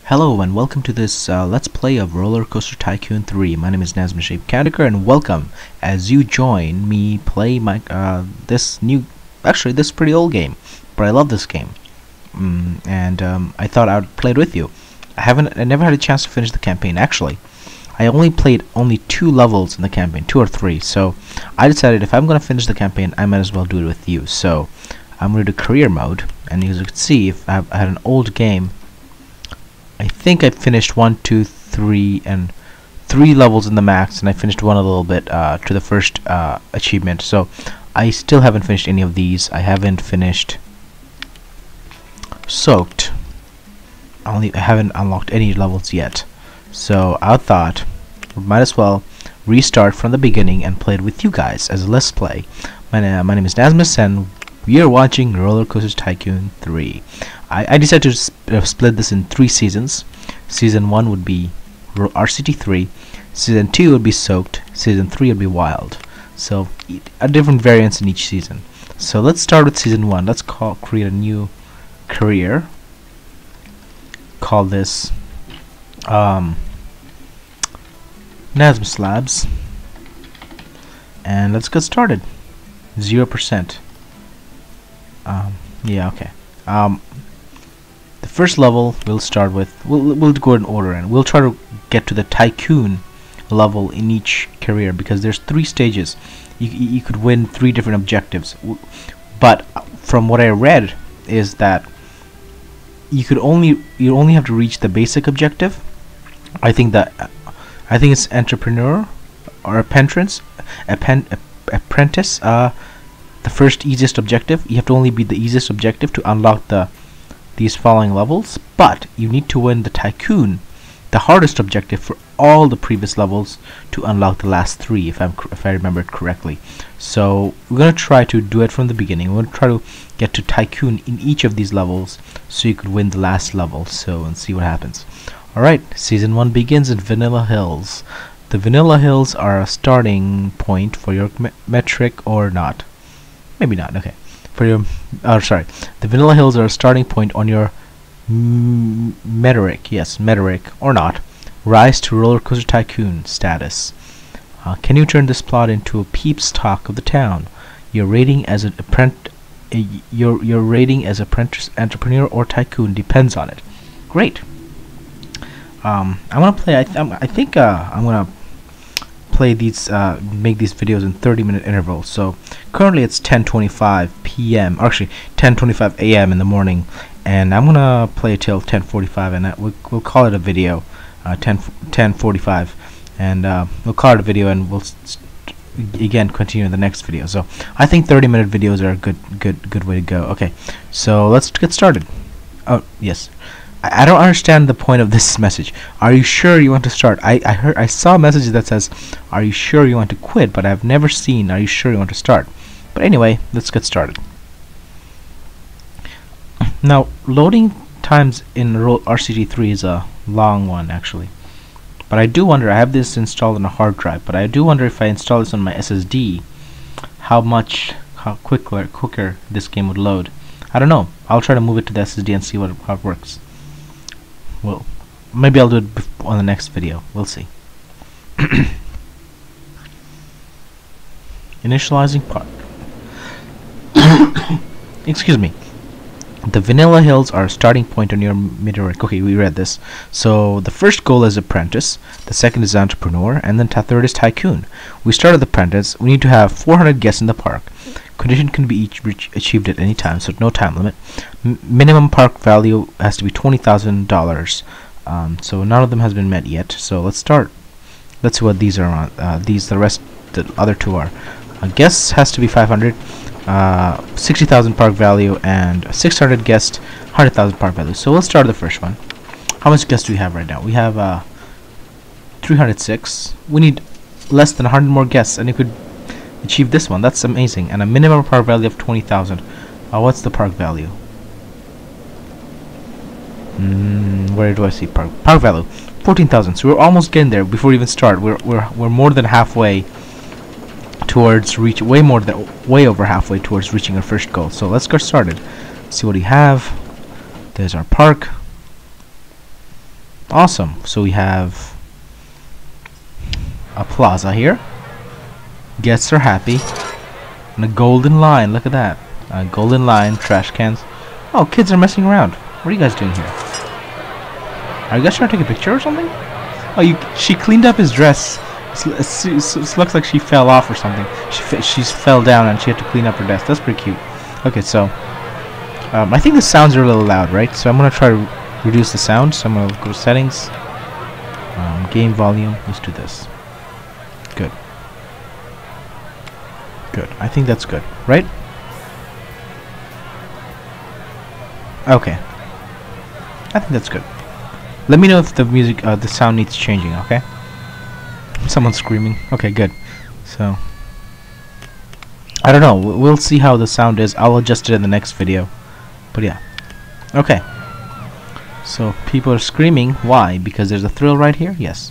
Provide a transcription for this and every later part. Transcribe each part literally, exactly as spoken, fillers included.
Hello and welcome to this uh, Let's Play of Roller Coaster Tycoon three. My name is Nazman Shape Kandaker and welcome as you join me play my uh, this new, actually this pretty old game, but I love this game. Mm, and um, I thought I would play it with you. I haven't, I never had a chance to finish the campaign actually. I only played only two levels in the campaign, two or three, so I decided if I'm going to finish the campaign, I might as well do it with you. So I'm going to do career mode, and as you can see, if I, have, I had an old game, I think I finished one, two, three, and three levels in the max, and I finished one a little bit uh, to the first uh, achievement. So I still haven't finished any of these. I haven't finished Soaked. I only I haven't unlocked any levels yet. So I thought we might as well restart from the beginning and play it with you guys as a Let's Play. My, uh, my name is Nazmus, and we are watching Roller Coaster Tycoon three. I, I decided to sp uh, split this in three seasons. Season one would be R C T three, Season two would be Soaked, Season three would be Wild. So e a different variants in each season. So let's start with Season one. Let's call create a new career. Call this um, Nazmus Labs, and let's get started. Zero percent. Um, yeah, okay. Um, the first level we'll start with, we'll, we'll go in order, and we'll try to get to the Tycoon level in each career, because there's three stages. You, you could win three different objectives, but from what I read is that you could only you only have to reach the basic objective. I think that I think it's entrepreneur or apprentice, appen, apprentice. Uh, the first easiest objective. You have to only be the easiest objective to unlock the these following levels, but you need to win the Tycoon, the hardest objective for all the previous levels, to unlock the last three, if I'm if I remember it correctly. So we're gonna try to do it from the beginning. We're gonna try to get to Tycoon in each of these levels, so you could win the last level. So and see what happens. All right, season one begins in Vanilla Hills. The Vanilla Hills are a starting point for your me metric or not. Maybe not. Okay. For your, oh sorry, the Vanilla Hills are a starting point on your m metric. Yes, metric or not. Rise to Roller Coaster Tycoon status. Uh, can you turn this plot into a peeps talk of the town? Your rating as an apprentice, uh, your your rating as apprentice, entrepreneur, or tycoon depends on it. Great. Um, I want to play. I, th I think uh, I'm gonna play these, uh, make these videos in thirty minute intervals. So currently it's ten twenty-five p m Actually, ten twenty-five a m in the morning, and I'm gonna play till ten forty-five, and we'll, we'll call it a video. Uh, ten forty-five, and uh, we'll call it a video, and we'll st again continue in the next video. So I think thirty minute videos are a good, good, good way to go. Okay, so let's get started. Oh yes. I don't understand the point of this message. Are you sure you want to start? I, I heard I saw a message that says, are you sure you want to quit? But I've never seen, are you sure you want to start? But anyway, let's get started. Now, loading times in R C T three is a long one actually. But I do wonder, I have this installed on a hard drive, but I do wonder if I install this on my S S D, how much, how quicker, quicker this game would load. I don't know. I'll try to move it to the S S D and see what, how it works. Well, maybe I'll do it on the next video. We'll see. Initializing part. Excuse me. The Vanilla Hills are a starting point on your meteoric. Okay, we read this. So the first goal is apprentice, the second is entrepreneur, and then the third is tycoon. We started the apprentice. We need to have four hundred guests in the park. Condition can be each reach achieved at any time, so no time limit. M minimum park value has to be twenty thousand dollars. Um, so none of them has been met yet. So let's start. Let's see what these are on. Uh, these, the rest, the other two are. Uh, guests has to be five hundred. Uh, sixty thousand park value, and six hundred guests, one hundred thousand park value. So let's start the first one. How much guests do we have right now? We have uh, three hundred six. We need less than one hundred more guests, and you could achieve this one. That's amazing. And a minimum park value of twenty thousand. Uh, what's the park value? Mm, where do I see park park value? fourteen thousand. So we're almost getting there before we even start. We're we're we're more than halfway towards reach, way more than way over halfway towards reaching our first goal. So let's get started. See what we have. There's our park. Awesome. So we have a plaza here. Guests are happy. And a golden line. Look at that. A golden line. Trash cans. Oh, kids are messing around. What are you guys doing here? Are you guys trying to take a picture or something? Oh, you. She cleaned up his dress. It looks like she fell off or something. She she fell down and she had to clean up her dress. That's pretty cute. Okay, so um, I think the sounds are a little loud, right? So I'm gonna try to reduce the sound. So I'm gonna go to settings, um, game volume. Let's do this. Good. Good. I think that's good, right? Okay. I think that's good. Let me know if the music, uh, the sound needs changing. Okay. Someone's screaming. Okay, good. So I don't know. We'll see how the sound is. I'll adjust it in the next video. But yeah. Okay. So people are screaming. Why? Because there's a thrill right here? Yes.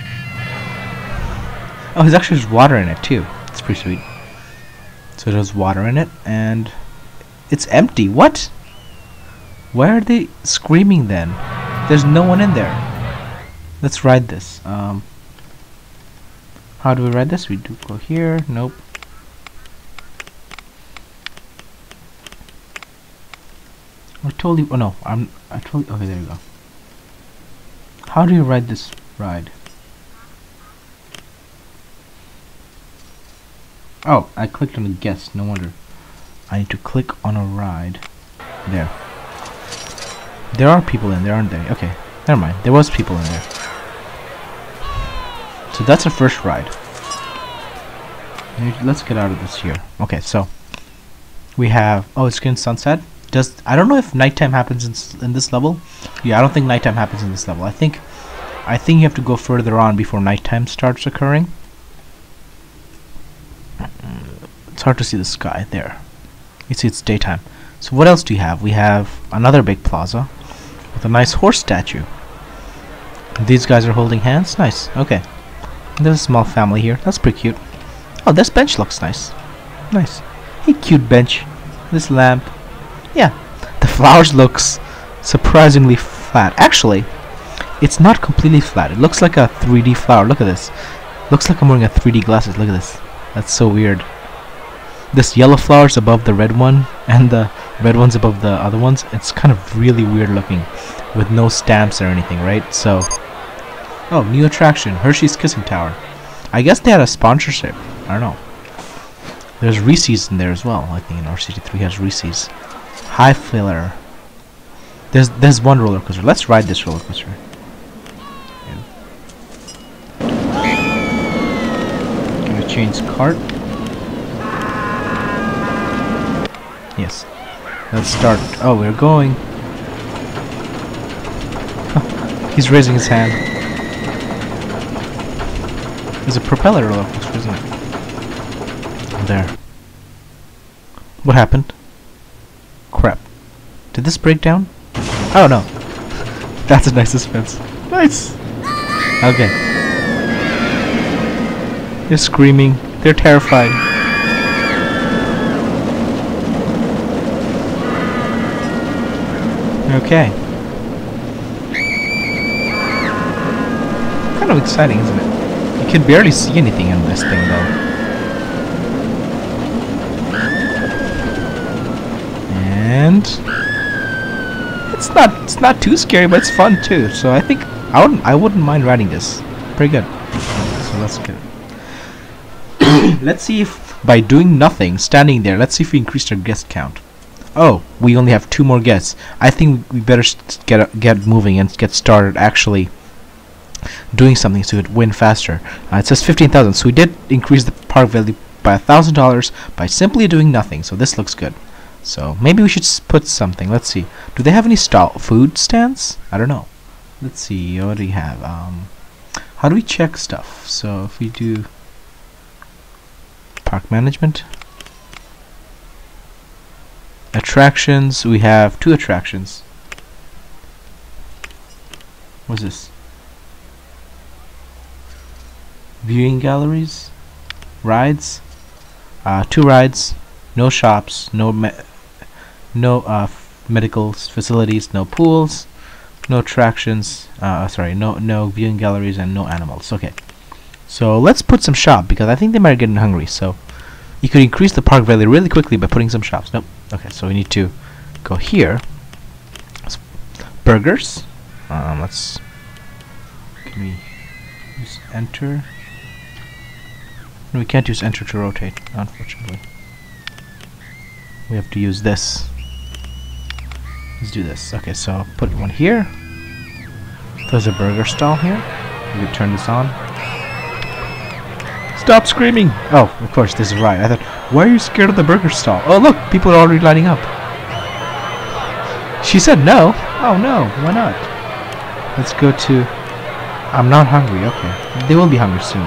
Oh, there's actually just water in it too. It's pretty sweet. So there's water in it and it's empty. What? Why are they screaming then? There's no one in there. Let's ride this. Um How do we ride this? We do go here. Nope. I told you. Oh no, I'm. I told you. Okay, there you go. How do you ride this ride? Oh, I clicked on the guest. No wonder. I need to click on a ride. There. There are people in there, aren't there? Okay, never mind. There was people in there. So that's our first ride. Let's get out of this here. Okay, so we have. Oh, it's getting sunset. Does I don't know if nighttime happens in, in this level. Yeah, I don't think nighttime happens in this level. I think, I think you have to go further on before nighttime starts occurring. It's hard to see the sky there. You see, it's daytime. So what else do you have? We have another big plaza with a nice horse statue. These guys are holding hands. Nice. Okay. There's a small family here. That's pretty cute. Oh, this bench looks nice. Nice. Hey, cute bench. This lamp. Yeah. The flowers looks surprisingly flat. Actually, it's not completely flat. It looks like a three D flower. Look at this. Looks like I'm wearing a three D glasses. Look at this. That's so weird. This yellow flower's above the red one, and the red one's above the other ones. It's kind of really weird looking, with no stamps or anything, right? So, oh, new attraction, Hershey's Kissing Tower. I guess they had a sponsorship. I don't know. There's Reese's in there as well. I think in R C T three has Reese's. High Flyer. There's there's one roller coaster. Let's ride this roller coaster. Gonna change cart. Yes. Let's start. Oh, we're going. He's raising his hand. There's a propeller roller coaster, isn't it? There. What happened? Crap. Did this break down? I don't know. That's a nice suspense. Nice. Okay. They're screaming. They're terrified. Okay. Kind of exciting, isn't it? You can barely see anything in this thing, though. And it's not it's not too scary, but it's fun too. So I think I wouldn't I wouldn't mind riding this. Pretty good. So let's get it. Let's see if by doing nothing, standing there, let's see if we increased our guest count. Oh, we only have two more guests. I think we better get uh, get moving and get started actually doing something so it win faster. Uh, it says fifteen thousand, so we did increase the park value by a thousand dollars by simply doing nothing. So this looks good. So maybe we should s put something. Let's see. Do they have any stall food stands? I don't know. Let's see. What do we have? Um, how do we check stuff? So if we do park management. Attractions, we have two attractions. What's this? Viewing galleries, rides, uh, two rides, no shops, no me no uh, medical facilities, no pools, no attractions. Uh, sorry, no no viewing galleries and no animals. Okay, so let's put some shop because I think they might get hungry. So you could increase the park value really quickly by putting some shops. Nope. Okay, so we need to go here. Burgers. Um, let's. Can we use enter? No, we can't use enter to rotate, unfortunately. We have to use this. Let's do this. Okay, so put one here. There's a burger stall here. We can turn this on. Stop screaming! Oh, of course, this is right. I thought, why are you scared of the burger stall? Oh, look, people are already lining up. She said no. Oh no, why not? Let's go to... I'm not hungry. Okay, they will be hungry soon.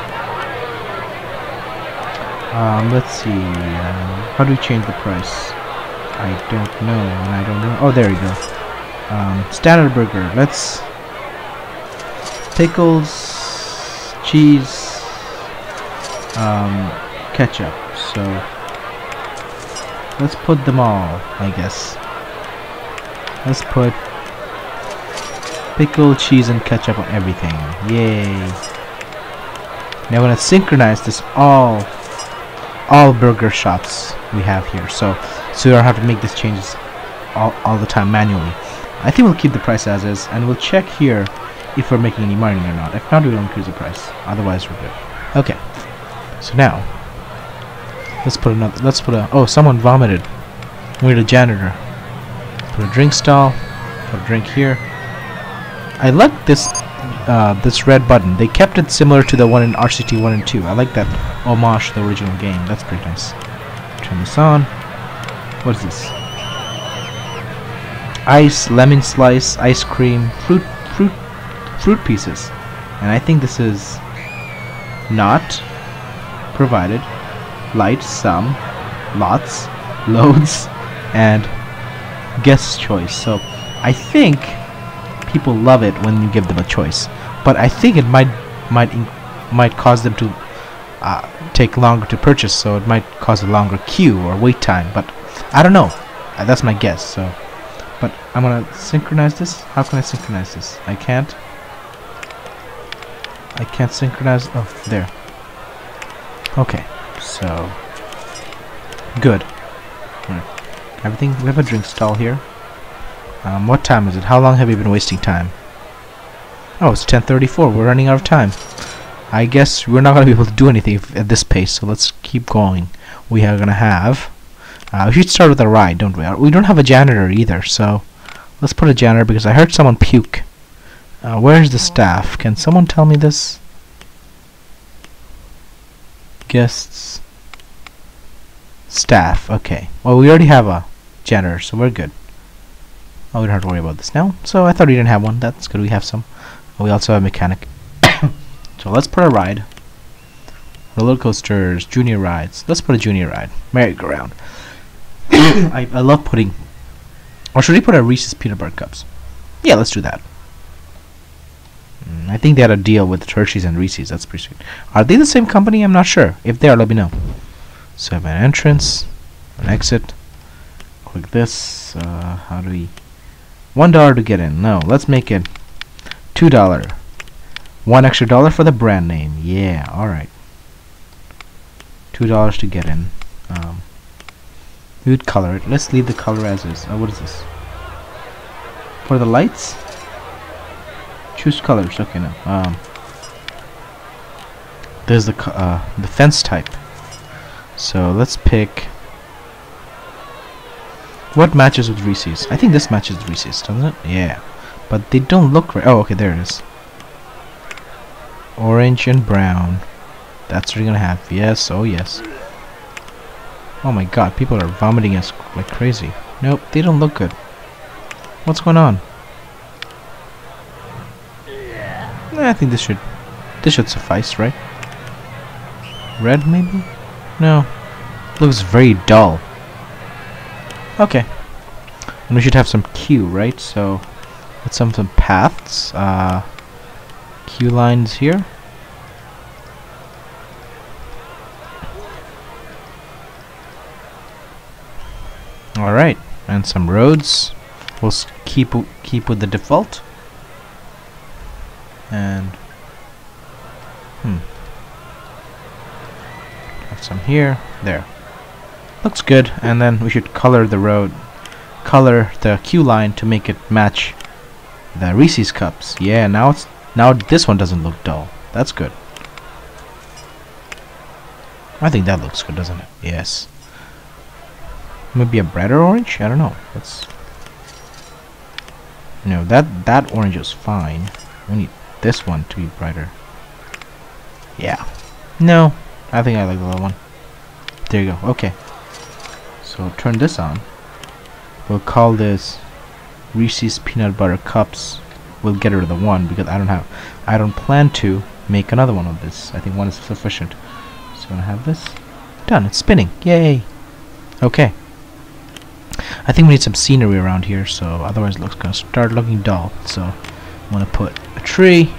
Um, let's see. Um, how do we change the price? I don't know, and I don't know. Oh, there we go. Um, standard burger. Let's pickles, cheese, um, ketchup. So let's put them all, I guess. Let's put pickle, cheese, and ketchup on everything. Yay! Now we're gonna synchronize this all, all burger shops we have here. So, so we don't have to make these changes all, all the time manually. I think we'll keep the price as is, and we'll check here if we're making any money or not. If not, we'll increase the price. Otherwise, we're good. Okay. So now, let's put another. Let's put a. Oh, someone vomited. We need a janitor. Put a drink stall. Put a drink here. I like this. Uh, this red button. They kept it similar to the one in R C T one and two. I like that homage to the original game. That's pretty nice. Turn this on. What is this? Ice, lemon slice, ice cream, fruit, fruit, fruit pieces, and I think this is not provided. Light, some, lots, loads, and guest choice. So I think people love it when you give them a choice, but I think it might might might cause them to uh, take longer to purchase. So it might cause a longer queue or wait time. But I don't know. Uh, that's my guess. So. But I'm gonna synchronize this. How can I synchronize this? I can't. I can't synchronize. Oh, there. Okay. So good. Right. Everything. We have a drink stall here. Um, what time is it? How long have you been wasting time? Oh, it's ten thirty-four. We're running out of time. I guess we're not gonna be able to do anything at this pace. So let's keep going. We are gonna have. Uh, we should start with a ride, don't we? We don't have a janitor either, so let's put a janitor because I heard someone puke. Uh, where's the staff? Can someone tell me this? Guests. Staff. Okay. Well, we already have a janitor, so we're good. Oh, we don't have to worry about this now. So I thought we didn't have one. That's good. We have some. We also have a mechanic. So let's put a ride. Roller coasters, junior rides. Let's put a junior ride. Merry-go-round. I, I love putting, or should we put a Reese's peanut butter cups? Yeah, let's do that. Mm, I think they had a deal with Hershey's and Reese's. That's pretty sweet. Are they the same company? I'm not sure. If they are, let me know. So I have an entrance, an exit. Click this. Uh, how do we? One dollar to get in. No, let's make it two dollar. One extra dollar for the brand name. Yeah, all right. Two dollars to get in. Um, We would color it. Let's leave the color as is. Oh, what is this? For the lights? Choose colors. Okay, no. Um, there's the uh, the fence type. So let's pick. What matches with Reese's? I think this matches with Reese's, doesn't it? Yeah, but they don't look right. Oh, okay, there it is. Orange and brown. That's what you're gonna have. Yes. Oh, yes. Oh my god, people are vomiting us like crazy. Nope, they don't look good. What's going on? Eh, I think this should this should suffice, right? Red maybe? No. Looks very dull. Okay. And we should have some queue, right? So let's have some paths. Uh queue lines here. Alright, and some roads. We'll s- keep w- keep with the default. And hmm, have some here, there. Looks good. And then we should color the road, color the queue line to make it match the Reese's cups. Yeah, now it's now this one doesn't look dull. That's good. I think that looks good, doesn't it? Yes. Maybe a brighter orange? I don't know. Let's. No, that that orange is fine. We need this one to be brighter. Yeah. No, I think I like the other one. There you go. Okay. So turn this on. We'll call this Reese's Peanut Butter Cups. We'll get rid of the one because I don't have. I don't plan to make another one of this. I think one is sufficient. So I'm gonna have this done. It's spinning. Yay. Okay. I think we need some scenery around here, so otherwise it looks gonna start looking dull. So I'm gonna put a tree.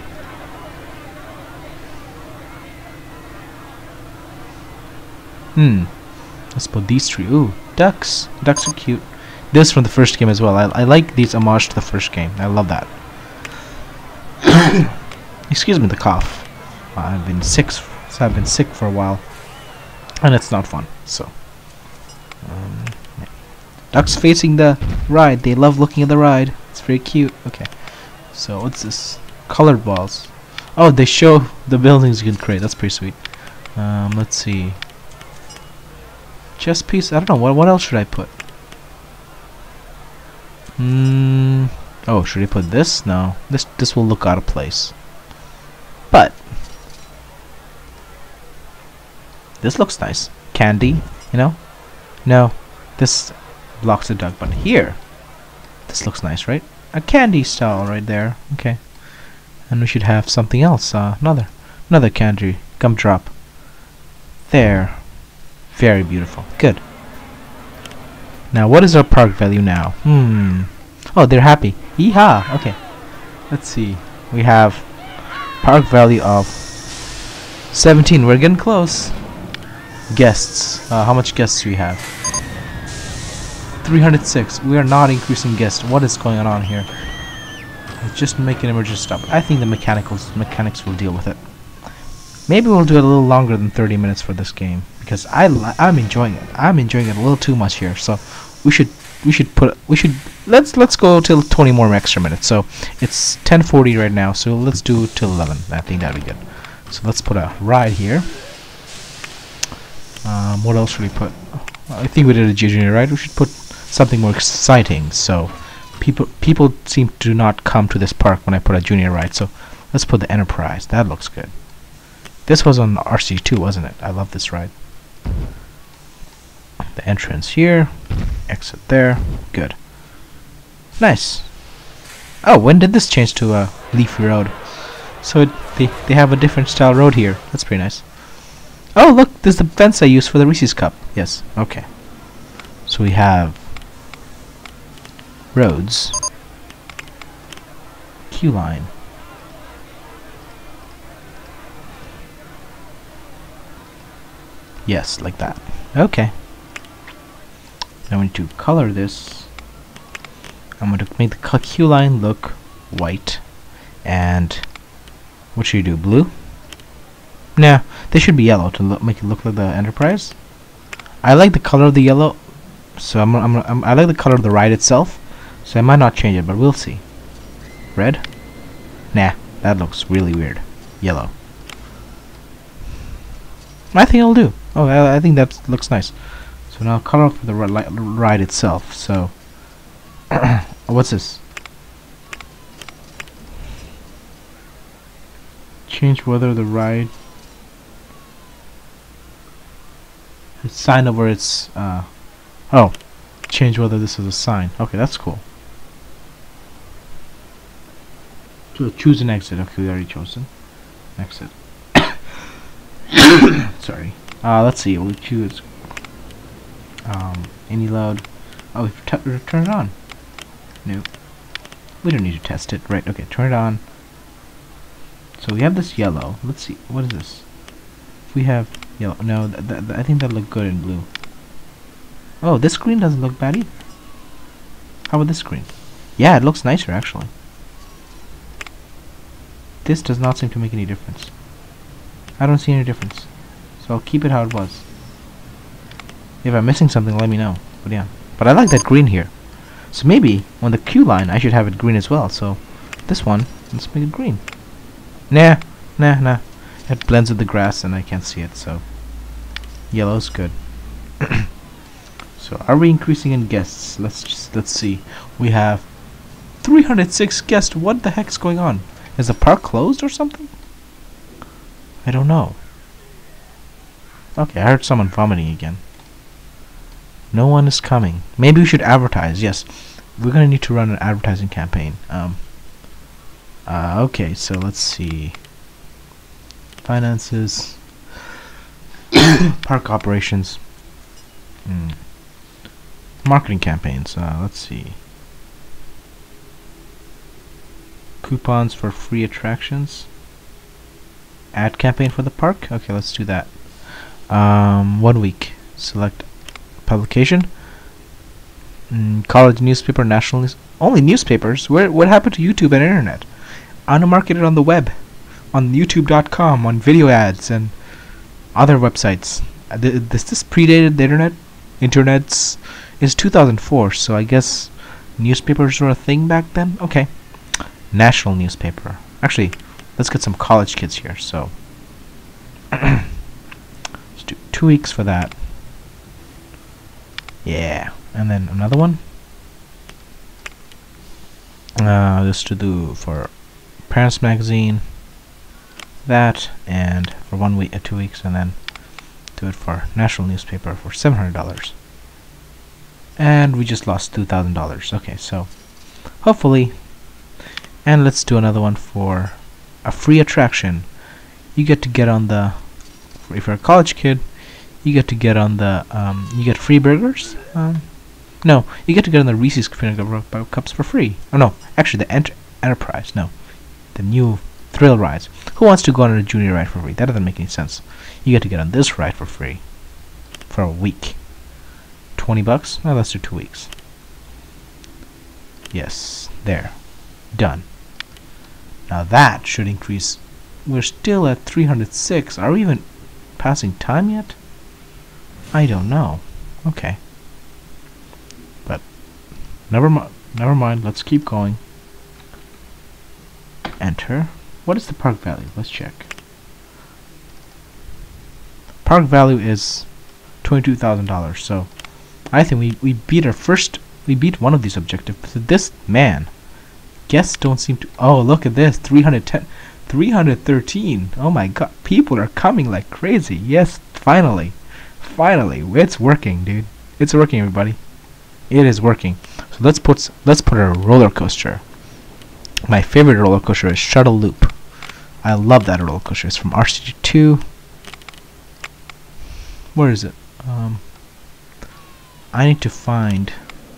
Hmm. Let's put these three. Ooh, ducks. Ducks are cute. This from the first game as well. I I like these homage to the first game. I love that. Excuse me, the cough. Uh, I've been sick. So I've been sick for a while, and it's not fun. So. Um, yeah. Ducks facing the ride. They love looking at the ride. It's very cute. Okay. So what's this? Colored balls. Oh, they show the buildings you can create. That's pretty sweet. Um, let's see. Chess piece. I don't know. What what else should I put? Hmm. Oh, should I put this? No. This this will look out of place. But this looks nice. Candy. You know. No. This blocks the duck. But here, this looks nice, right? A candy style right there. Okay. And we should have something else. Uh, another, another candy gumdrop. There. Very beautiful. Good. Now, what is our park value now? Hmm. Oh, they're happy. Yeehaw. Okay. Let's see. We have park value of seventeen. We're getting close. Guests. Uh, how much guests do we have? three hundred six. We are not increasing guests. What is going on here? Let's just make an emergency stop. I think the mechanicals mechanics will deal with it. Maybe we'll do it a little longer than thirty minutes for this game because I li I'm enjoying it. I'm enjoying it a little too much here. So we should we should put we should let's let's go till twenty more extra minutes. So it's ten forty right now. So let's do till eleven. I think that'd be good. So let's put a ride here. Um, what else should we put? I think we did a junior ride. We should put something more exciting. So people people seem to not come to this park when I put a junior ride. So let's put the Enterprise. That looks good. This was on R C two, wasn't it? I love this ride. The entrance here, exit there. Good. Nice. Oh, when did this change to a leafy road? So it, they they have a different style road here. That's pretty nice. Oh, look, this is the fence I used for the Reese's cup. Yes. Okay. So we have roads, queue line. Yes, like that. Okay. Now we need to color this. I'm going to make the queue line look white. And what should you do? Blue? Nah, they should be yellow to look, make it look like the Enterprise. I like the color of the yellow, so I'm, I'm, I'm I like the color of the ride itself. So I might not change it, but we'll see. Red? Nah, that looks really weird. Yellow. I think it'll do. Oh, I, I think that looks nice. So now color for the ri ride itself. So, what's this? Change whether the ride. The sign over its. Uh, oh, change whether this is a sign. Okay, that's cool. So choose an exit. Okay, we already chosen exit. Sorry. Uh, let's see. We'll choose um, any load. Oh, we t turn it on. Nope. We don't need to test it. Right. Okay. Turn it on. So we have this yellow. Let's see. What is this? If we have yellow. No, th th th I think that look good in blue. Oh, this screen doesn't look bad either. How about this screen? Yeah, it looks nicer actually. This does not seem to make any difference. I don't see any difference. So I'll keep it how it was. If I'm missing something, let me know. But yeah. But I like that green here. So maybe on the queue line I should have it green as well. So this one, let's make it green. Nah, nah, nah. It blends with the grass and I can't see it, so yellow's good. So are we increasing in guests? Let's just let's see. We have three hundred six guests. What the heck's going on? Is the park closed or something? I don't know. Okay, I heard someone vomiting again. No one is coming. Maybe we should advertise. Yes, we're gonna need to run an advertising campaign. Um. Uh, okay, so let's see. Finances. Park operations. Mm. Marketing campaigns. Uh, let's see. Coupons for free attractions. Ad campaign for the park. Okay, let's do that. Um, one week. Select publication. Mm, college newspaper, national news. Only newspapers. Where? What happened to YouTube and internet? I want to market it on the web, on YouTube dot com, on video ads and other websites. Uh, th this this predated the internet. Internet's is two thousand four, so I guess newspapers were a thing back then. Okay, national newspaper. Actually, let's get some college kids here. So let's do two weeks for that. Yeah, and then another one. Uh, just to do for Parents Magazine. That, and for one week, uh, two weeks, and then do it for national newspaper for seven hundred dollars. And we just lost two thousand dollars. Okay, so hopefully, and let's do another one for a free attraction. You get to get on the, if you're a college kid, you get to get on the, um, you get free burgers. Um, no, you get to get on the Reese's Peanut Butter Cups for free. Oh no, actually the ent Enterprise. No, the new thrill rides. Who wants to go on a junior ride for free? That doesn't make any sense. You get to get on this ride for free for a week. Twenty bucks? Well, let's do two weeks. Yes, there, done. Now that should increase. We're still at three hundred six. Are we even passing time yet? I don't know. Okay, but never mind. Never mind. Let's keep going. Enter. What is the park value? Let's check. Park value is twenty-two thousand dollars. So I think we we beat our first. We beat one of these objectives. So this man, guests don't seem to. Oh, look at this. three hundred ten, three hundred thirteen. Oh my God! People are coming like crazy. Yes, finally, finally, it's working, dude. It's working, everybody. It is working. So let's put s- let's put a roller coaster. My favorite roller coaster is Shuttle Loop. I love that roller coaster. It's from R C T two. Where is it? Um, I need to find.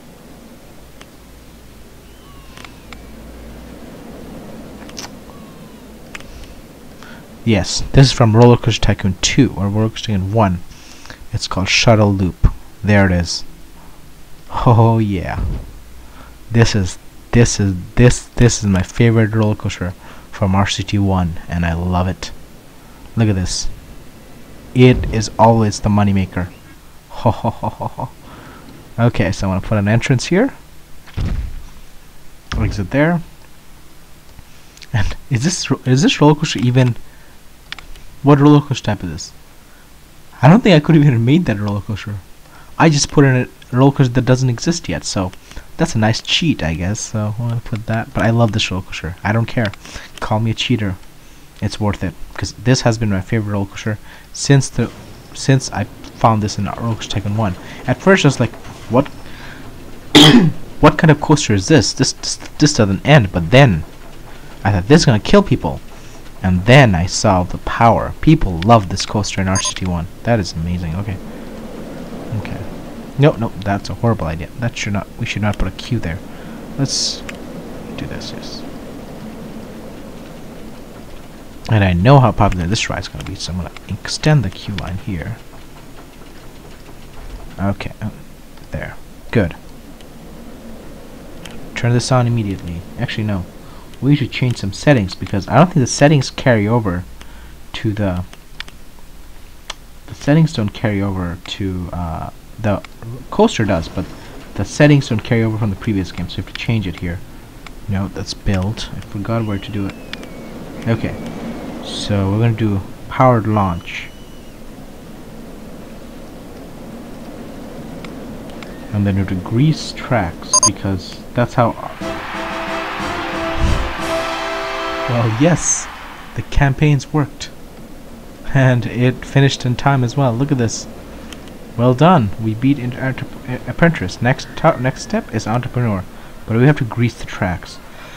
Yes, this is from Roller Coaster Tycoon two or Roller Coaster Tycoon one. It's called Shuttle Loop. There it is. Oh yeah. This is this is this this is my favorite roller coaster from R C T one, and I love it. Look at this. It is always the moneymaker. Ho ho ho ho ho. Okay, so I'm gonna put an entrance here. Exit there. And is this ro- is this roller coaster even? What roller coaster type is this? I don't think I could have even made that roller coaster. I just put in a roller coaster that doesn't exist yet, so that's a nice cheat, I guess. So I'm gonna put that. But I love this roller coaster. I don't care. Call me a cheater. It's worth it because this has been my favorite roller coaster since the since I found this in Roller Coaster Tycoon one. At first, I was like, "What? What kind of coaster is this? This this, this doesn't end." But then I thought this is gonna kill people, and then I saw the power. People love this coaster in R C T one. That is amazing. Okay. Okay. No, no, that's a horrible idea. That should not. We should not put a queue there. Let's do this. Yes. And I know how popular this ride is going to be, so I'm going to extend the queue line here. Okay, oh, there. Good. turn this on immediately. Actually, no. We should change some settings because I don't think the settings carry over to the... The settings don't carry over to... Uh, the coaster does, but the settings don't carry over from the previous game, so we have to change it here. No, that's build. I forgot where to do it. Okay. So we're going to do powered launch. And then we have to grease tracks because that's how... Well, yes, the campaigns worked. And it finished in time as well. Look at this. Well done. We beat Apprentice. Next next step is Entrepreneur. But we have to grease the tracks.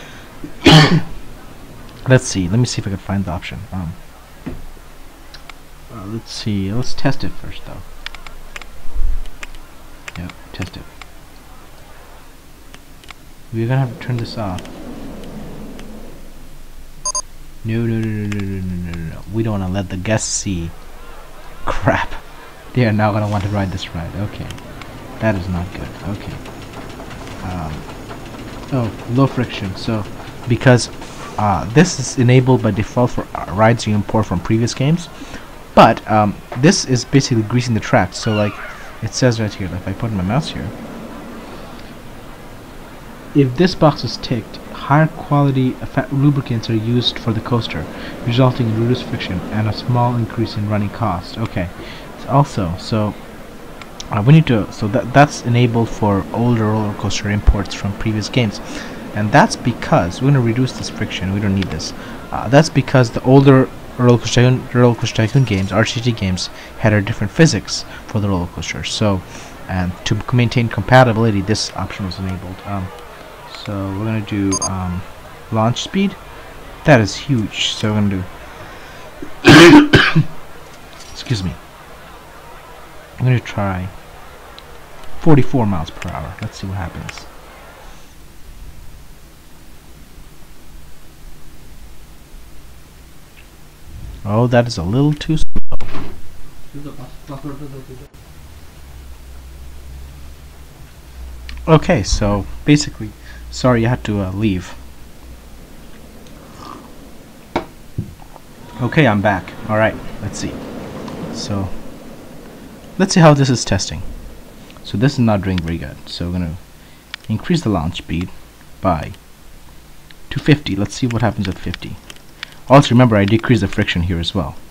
Let's see. Let me see if I can find the option. Um, uh, let's see. Let's test it first, though. Yep, test it. We're gonna have to turn this off. No, no, no, no, no, no, no, no, no. We don't want to let the guests see. Crap. They are now gonna want to ride this ride. Okay. That is not good. Okay. Um, oh, low friction. So, because uh, this is enabled by default for uh, rides you import from previous games, but um, this is basically greasing the tracks. So, like it says right here, if I put my mouse here, if this box is ticked, higher quality lubricants are used for the coaster, resulting in reduced friction and a small increase in running cost. Okay. Also, so uh, we need to, so that that's enabled for older roller coaster imports from previous games, and that's because we're going to reduce this friction. We don't need this. Uh, that's because the older roller coaster tycoon, roller coaster tycoon games, R C T games, had a different physics for the roller coaster. So, and to maintain compatibility, this option was enabled. Um, so we're going to do um, launch speed. That is huge. So we're going to do. Excuse me. I'm going to try forty-four miles per hour. Let's see what happens. Oh, that is a little too slow. Okay, so basically, sorry you had to uh, leave. Okay, I'm back. Alright, let's see. So, let's see how this is testing. So this is not doing very good. So we're going to increase the launch speed by to fifty. Let's see what happens at fifty. Also remember, I decrease the friction here as well.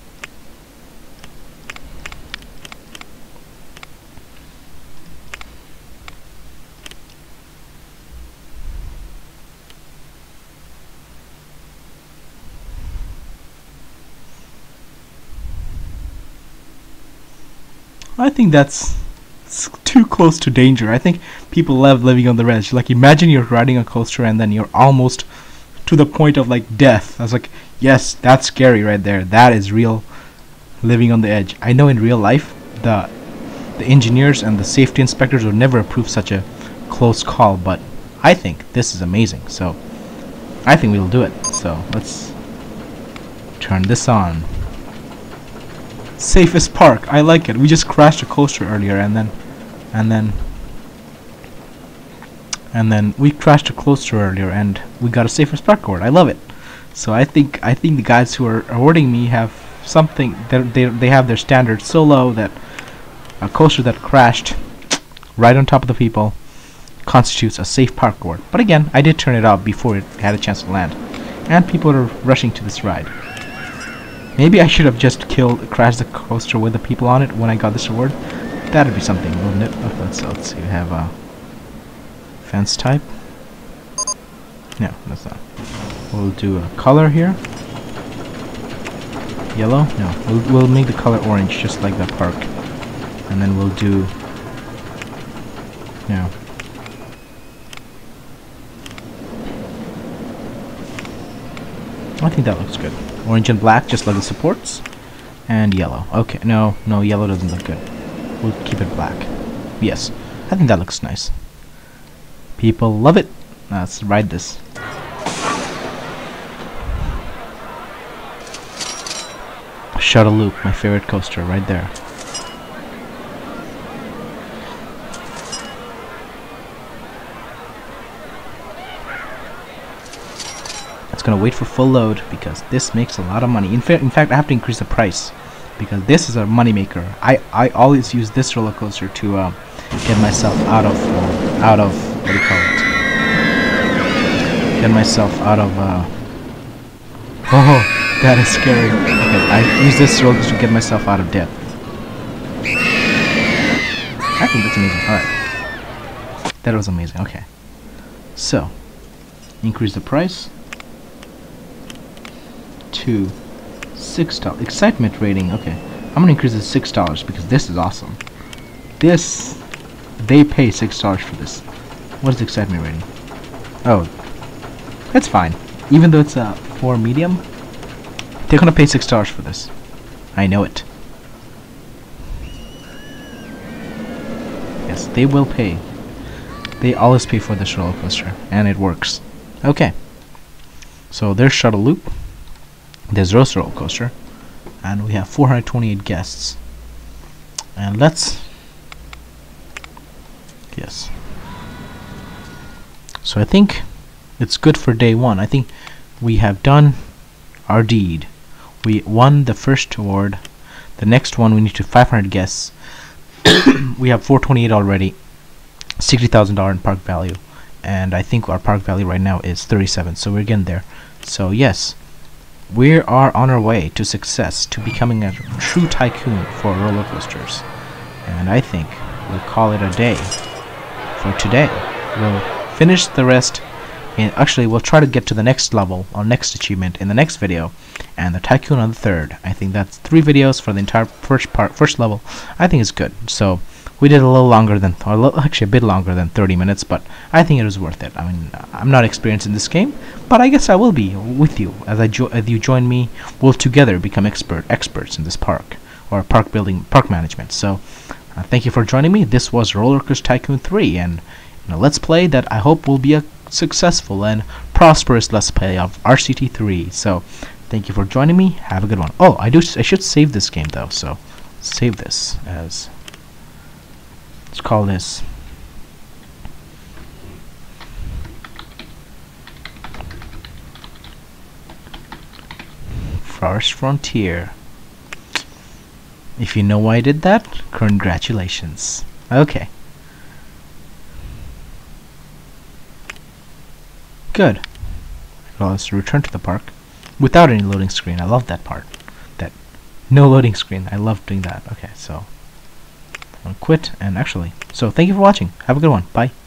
I think that's too close to danger. I think people love living on the edge. Like, imagine you're riding a coaster and then you're almost to the point of like death. I was like, yes, that's scary right there. That is real living on the edge. I know in real life the the engineers and the safety inspectors would never approve such a close call, but I think this is amazing. So I think we'll do it. So let's turn this on. Safest park. I like it. We just crashed a coaster earlier, and then and then and then we crashed a coaster earlier, and we got a safest park award. I love it. So I think I think the guys who are awarding me have something. They they have their standards so low that a coaster that crashed right on top of the people constitutes a safe park award. But again, I did turn it off before it had a chance to land, and people are rushing to this ride. Maybe I should have just killed, crashed the coaster with the people on it when I got this award. That'd be something, wouldn't it? Oh, let's, let's see. We have a fence type. No, that's not. We'll do a color here. Yellow? No, we'll, we'll make the color orange, just like the park. And then we'll do... No. I think that looks good. Orange and black, just like the supports. And yellow. Okay, no, no, yellow doesn't look good. We'll keep it black. Yes, I think that looks nice. People love it. Let's ride this. Shuttle Loop, my favorite coaster, right there. it's gonna wait for full load because this makes a lot of money. In fact, in fact, I have to increase the price because this is a money maker. I I always use this roller coaster to uh, get myself out of uh, out of what do you call it? Get myself out of. Uh, oh, that is scary. Okay, I use this roller coaster to get myself out of debt. I think that's amazing. All right, that was amazing. Okay, so increase the price to six dollars. Excitement rating. Okay, I'm gonna increase it to six dollars because this is awesome. This, they pay six dollars for this. What is the excitement rating? Oh, that's fine. Even though it's a uh, for medium, they're gonna pay six dollars for this. I know it. Yes, they will pay. They always pay for this roller coaster, and it works. Okay. So there's Shuttle Loop. There's Roast Roller Coaster, and we have four hundred twenty-eight guests. And let's, yes. So I think it's good for day one. I think we have done our deed. We won the first award. The next one we need to five hundred guests. We have four twenty-eight already. sixty thousand dollars in park value, and I think our park value right now is thirty-seven. So we're getting there. So yes. We are on our way to success, to becoming a true tycoon for roller coasters. And I think we'll call it a day for today. We'll finish the rest, and actually we'll try to get to the next level, or next achievement in the next video, and the tycoon on the third. I think that's three videos for the entire first part, first level. I think it's good. So we did a little longer than, or a little, actually a bit longer than thirty minutes, but I think it was worth it. I mean, I'm not experienced in this game, but I guess I will be with you as I jo as you join me. We'll together become expert experts in this park, or park building, park management. So, uh, thank you for joining me. This was Roller Coaster Tycoon three, and you know, let's play that I hope will be a successful and prosperous let's play of R C T three. So, thank you for joining me. Have a good one. Oh, I do. I should save this game though. So, save this as. Let's call this Forest Frontier. If you know why I did that, congratulations. Okay. Good. Well, let's return to the park without any loading screen. I love that part. That no loading screen. I love doing that. Okay, so I'll quit, and actually, so thank you for watching. Have a good one. Bye.